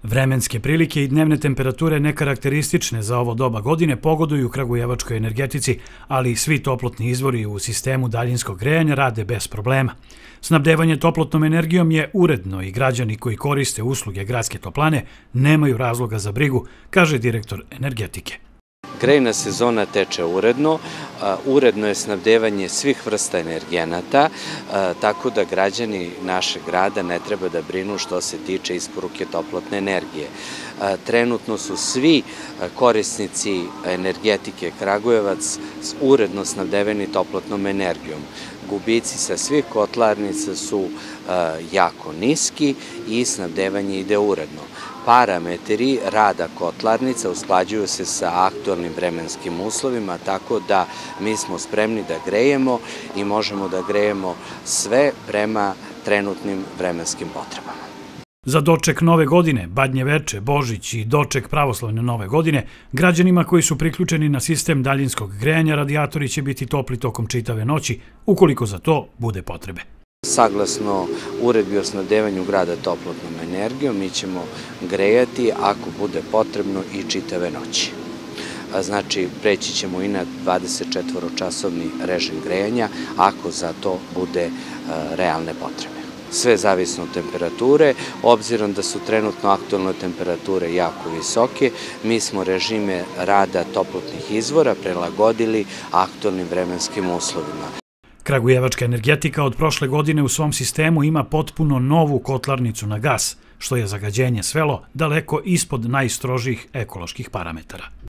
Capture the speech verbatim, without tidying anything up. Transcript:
Vremenske prilike i dnevne temperature nekarakteristične za ovo doba godine pogoduju kragujevačkoj energetici, ali i svi toplotni izvori u sistemu daljinskog grejanja rade bez problema. Snabdevanje toplotnom energijom je uredno i građani koji koriste usluge gradske toplane nemaju razloga za brigu, kaže direktor energetike. Grejna sezona teče uredno, uredno je snabdevanje svih vrsta energenata, tako da građani našeg grada ne treba da brinu što se tiče isporuke toplotne energije. Trenutno su svi korisnici energetike Kragujevac uredno snabdeveni toplotnom energijom. Gubici sa svih kotlarnica su jako niski i snabdevanje ide uredno. Parametri rada kotlarnica usklađuju se sa aktualnim vremenskim uslovima, tako da mi smo spremni da grejemo i možemo da grejemo sve prema trenutnim vremenskim potrebama. Za doček Nove godine, Badnje veče, Božić i doček pravoslavne Nove godine, građanima koji su priključeni na sistem daljinskog grejanja radijatori će biti topli tokom čitave noći, ukoliko za to bude potrebe. Saglasno uredbi o snabdevanju grada toplotnom energijom, mi ćemo grejati ako bude potrebno i čitave noći. Znači, preći ćemo i na dvadesetčetvoročasovni režim grejanja ako za to bude realne potrebe. Sve zavisno od temperature, obzirom da su trenutno aktualne temperature jako visoke, mi smo režime rada toplotnih izvora prilagodili aktualnim vremenskim uslovima. Kragujevačka energetika od prošle godine u svom sistemu ima potpuno novu kotlarnicu na gas, što je zagađenje svelo daleko ispod najstrožijih ekoloških parametara.